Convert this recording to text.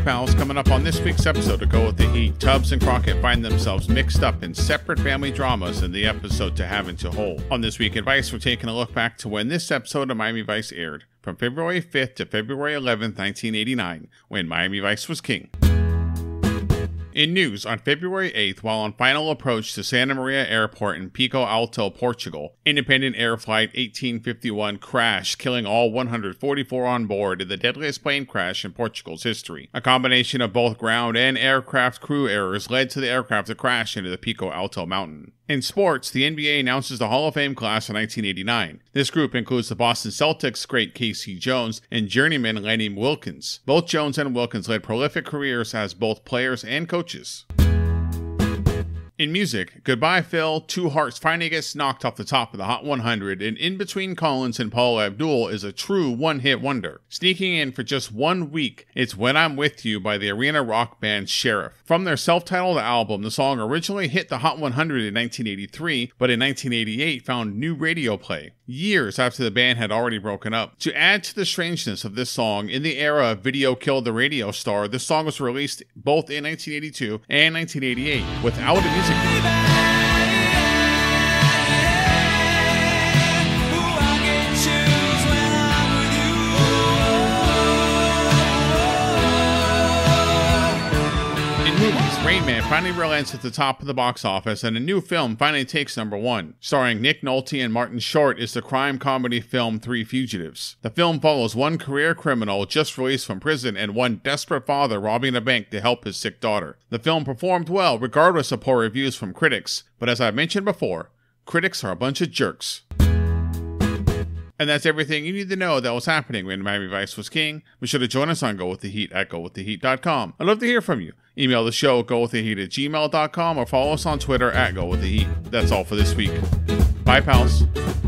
pals, coming up on this week's episode of Go With The Heat, Tubbs and Crockett find themselves mixed up in separate family dramas in the episode To Have and To Hold. On This Week in Vice, we're taking a look back to when this episode of Miami Vice aired, from February 5th to February 11th, 1989, when Miami Vice was king. In news, on February 8th, while on final approach to Santa Maria Airport in Pico Alto, Portugal, Independent Air Flight 1851 crashed, killing all 144 on board in the deadliest plane crash in Portugal's history. A combination of both ground and aircraft crew errors led to the aircraft to crash into the Pico Alto mountain. In sports, the NBA announces the Hall of Fame class of 1989. This group includes the Boston Celtics great K.C. Jones and journeyman Lenny Wilkens. Both Jones and Wilkens led prolific careers as both players and coaches. In music, Goodbye Phil, Two Hearts finally gets knocked off the top of the Hot 100, and In Between Collins and Paula Abdul is a true one-hit wonder. Sneaking in for just 1 week, it's When I'm With You by the arena rock band Sheriff. From their self-titled album, the song originally hit the Hot 100 in 1983, but in 1988 found new radio play, years after the band had already broken up. To add to the strangeness of this song, in the era of Video Killed the Radio Star, this song was released both in 1982 and 1988 without a music video. Rain Man finally relents at the top of the box office, and a new film finally takes number 1. Starring Nick Nolte and Martin Short is the crime comedy film Three Fugitives. The film follows one career criminal just released from prison and one desperate father robbing a bank to help his sick daughter. The film performed well regardless of poor reviews from critics, but as I mentioned before, critics are a bunch of jerks. And that's everything you need to know that was happening when Miami Vice was king. Be sure to join us on Go With The Heat at gowiththeheat.com. I'd love to hear from you. Email the show at gowiththeheat@gmail.com or follow us on Twitter at GoWithTheHeat. That's all for this week. Bye, pals.